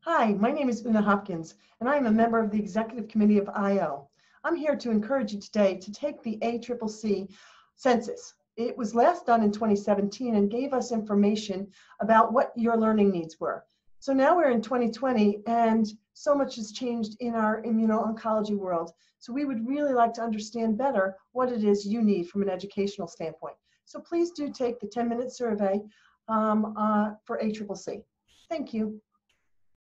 Hi, my name is Una Hopkins, and I am a member of the Executive Committee of IO. I'm here to encourage you today to take the ACCC census. It was last done in 2017 and gave us information about what your learning needs were. So now we're in 2020 and so much has changed in our immuno-oncology world. So we would really like to understand better what it is you need from an educational standpoint. So please do take the 10-minute survey for ACCC. Thank you.